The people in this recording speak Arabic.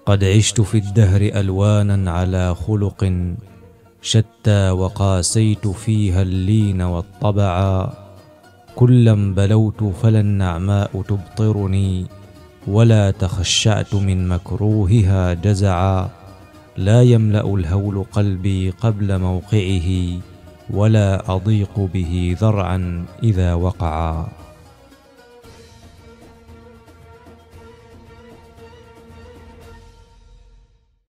قد عشت في الدهر ألوانا على خلق شتى، وقاسيت فيها اللين والطبعا. كلا بلوت فلا النعماء تبطرني، ولا تخشعت من مكروهها جزعا. لا يملأ الهول قلبي قبل موقعه، ولا أضيق به ذرعا إذا وقعا.